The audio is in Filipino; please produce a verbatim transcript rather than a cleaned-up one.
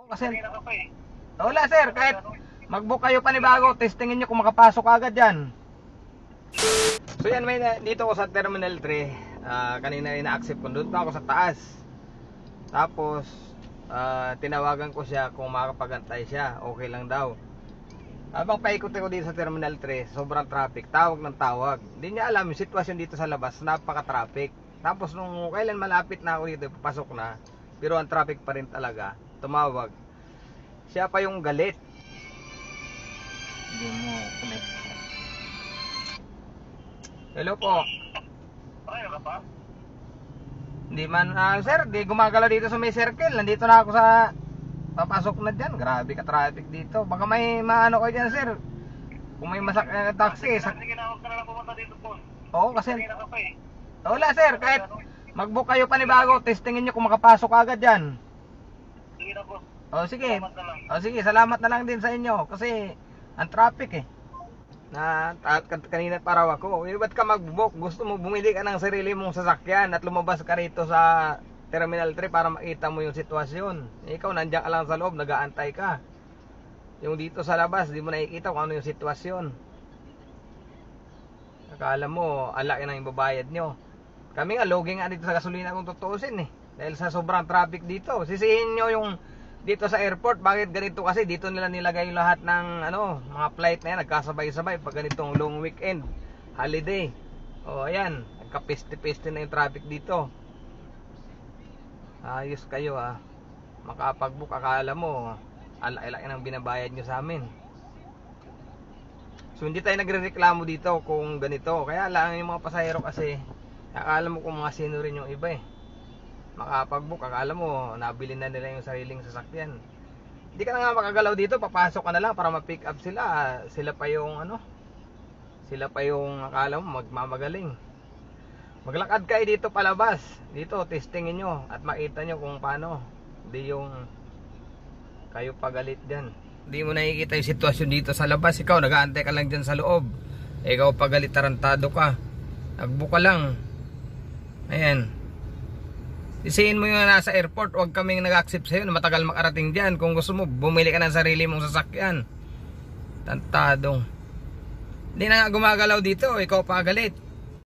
Kasi, wala sir, kahit mag-book kayo panibago, testingin nyo kung makapasok agad yan. So yan, may na, dito ako sa Terminal three. uh, Kanina ina-accept ko, doon pa ako sa taas. Tapos uh, tinawagan ko siya kung makakapagantay siya, okay lang daw. Habang paikot ko dito sa Terminal three, sobrang traffic, tawag ng tawag. Hindi niya alam yung sitwasyon dito sa labas, napaka-traffic. Tapos nung kailan malapit na ako dito, papasok na, pero ang traffic pa rin talaga. Tumawag, siya pa yung galit. Hindi mo connect. Hello po. Ayaw ka pa? Hindi man, uh, sir, di gumagalaw dito sa may circle. Nandito na ako sa, papasok na dyan. Grabe ka traffic dito. Baka may maano kayo dyan, sir. Kung may masak uh, taxi. Sa... Sige na, huwag ka na lang pumunta dito po. Oo, kasi... Kanina ka pa eh. Wala, sir, kahit mag-book kayo panibago, testingin nyo kung makapasok agad dyan. Sige na po. O sige. Salamat na lang. O sige, salamat na lang din sa inyo. Kasi, ang traffic eh. Na at kanina paraw ako, eh, ba't ka mag-book? Gusto mo bumili ka ng sarili mong sasakyan at lumabas ka rito sa Terminal three para makita mo yung sitwasyon. Eh, ikaw nandiyan ka lang sa loob, nag-aantay ka. Yung dito sa labas, di mo nakikita kung ano yung sitwasyon. Akala mo, alaki na yung babayad nyo. Kami nga, logi nga dito sa gasolina kung tutuusin eh. Dahil sa sobrang traffic dito. Sisihin nyo yung dito sa airport, bakit ganito? Kasi dito nila nilagay yung lahat ng ano, mga flight na yan, nagkasabay-sabay pag ganitong long weekend, holiday. O ayan, nagka-piste-piste na yung traffic dito. Ayos kayo ah. Makapag-book, akala mo alaki-laki ng binabayad nyo sa amin. So hindi tayo nagre-reklamo dito kung ganito. Kaya lang yung mga pasahero kasi, akala mo kung mga sino rin yung iba eh. Makapag-book, akala mo nabili na nila yung sariling sasakyan. Hindi ka na nga makagalaw dito, papasok ka na lang para ma-pick up sila. Sila pa yung ano, sila pa yung akala mo magmamagaling. Maglakad kayo dito palabas. Dito, testingin nyo at makita nyo kung paano. Hindi yung kayo pagalit dyan. Hindi mo nakikita yung sitwasyon dito sa labas. Ikaw, nag-aantay ka lang dyan sa loob. Ikaw pagalit, tarantado ka. Nag-book ka lang. Ayan. Isihin mo yung nasa airport, huwag kaming nag-accept sa'yo na matagal makarating dyan. Kung gusto mo, bumili ka ng sarili mong sasakyan. Tantadong. Hindi na nga gumagalaw dito, ikaw pa galit.